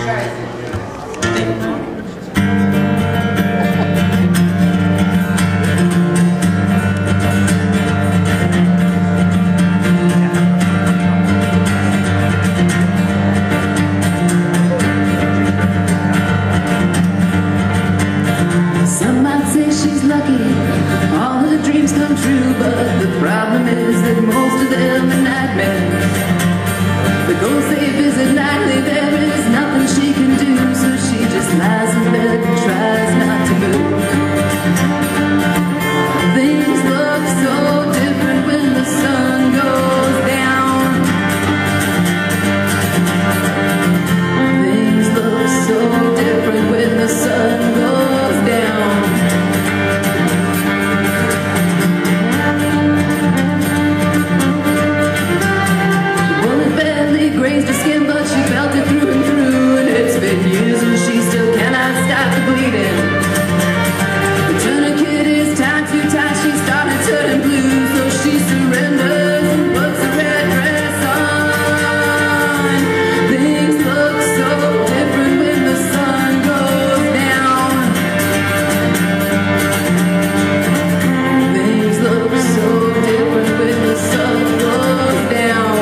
Some might say she's lucky, all her dreams come true, but the problem is that most of them are nightmares. The ghosts they visit nightly, there is nothing she can do, so she just lies in bed and tries not to move. Things look so different when the sun goes down. Things look so different when the sun goes down. Grazed her skin, but she felt it through and through, and it's been years and she still cannot stop the bleeding. The tourniquet is tied too tight, she started turning blue, so she surrenders and puts a red dress on. Things look so different when the sun goes down. Things look so different when the sun goes down.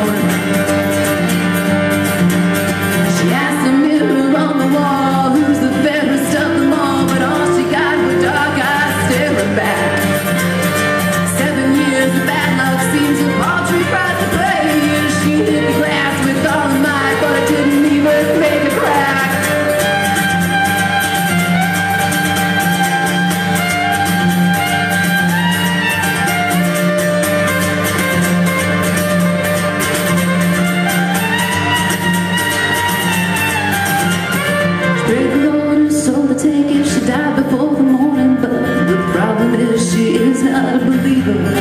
She died before the morning, but the problem is she is not a believer.